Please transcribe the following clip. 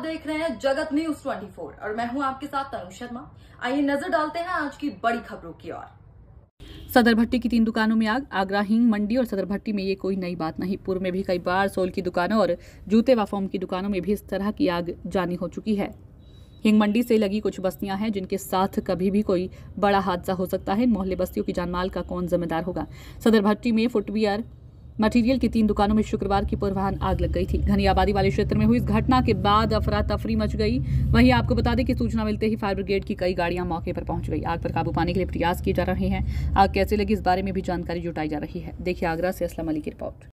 देख रहे हैं जगत न्यूज 24 और मैं हूं आपके साथ तनु शर्मा। आइए नजर डालते हैं आज की बड़ी खबरों की ओर। सदर भट्टी की 3 दुकानों में आग। आगरा हिंग मंडी और सदर भट्टी में ये कोई नई बात नहीं। पूर्व में भी कई बार सोल की दुकानों और जूते व फोम की दुकानों में भी इस तरह की आग जानी हो चुकी है। हिंग मंडी से लगी कुछ बस्तियां हैं जिनके साथ कभी भी कोई बड़ा हादसा हो सकता है। इन मोहल्ले बस्तियों की जानमाल का कौन जिम्मेदार होगा। सदर भट्टी में फुटवियर मटेरियल की 3 दुकानों में शुक्रवार की पूर्वाह्न आग लग गई थी। घनी आबादी वाले क्षेत्र में हुई इस घटना के बाद अफरा तफरी मच गई। वहीं आपको बता दें कि सूचना मिलते ही फायर ब्रिगेड की कई गाड़ियां मौके पर पहुंच गई। आग पर काबू पाने के लिए प्रयास किए जा रहे हैं। आग कैसे लगी इस बारे में भी जानकारी जुटाई जा रही है। देखिए आगरा से असलम अली की रिपोर्ट।